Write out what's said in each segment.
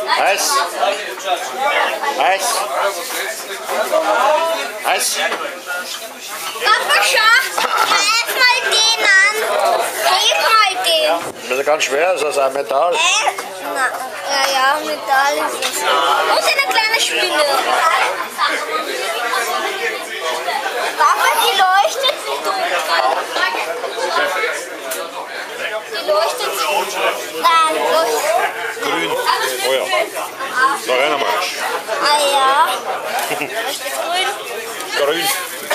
Eis. Eis. Eis. Papa, schau, greif mal den an. Heb mal den. Das ist ganz schwer, das ist ein Metall. Ja, Metall ist es. Und eine kleine Spinne. Papa, die leuchtet wie dunkel. Die leuchtet. Nein, leuchtet. Grün. Oh ja. Da rein einmal. Ah ja. Leuchtet grün. Grün.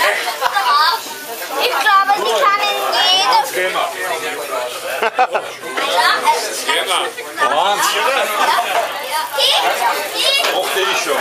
Ich glaube, die kann in jedem. Mochte ich schon.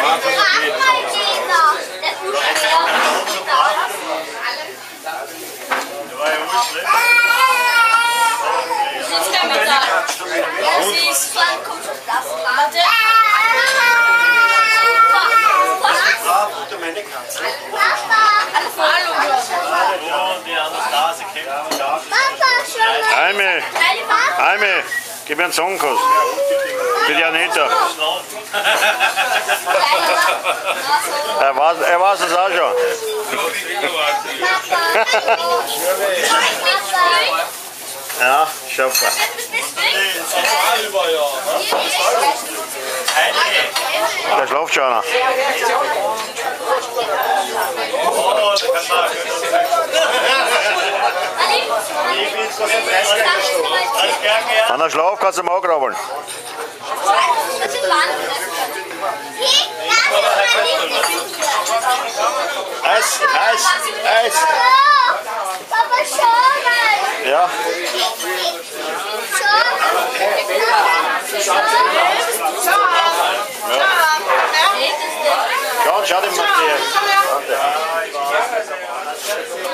Alme, gib mir einen Sonnenkuss. Für die Anita. Er weiß es auch schon. Ja, schaffe. Der schläft schon noch. Wenn er schläft, kannst du ihn angraben. Eis, Eis, Eis. Papa, schau mal. Ja. Schau dir mal die.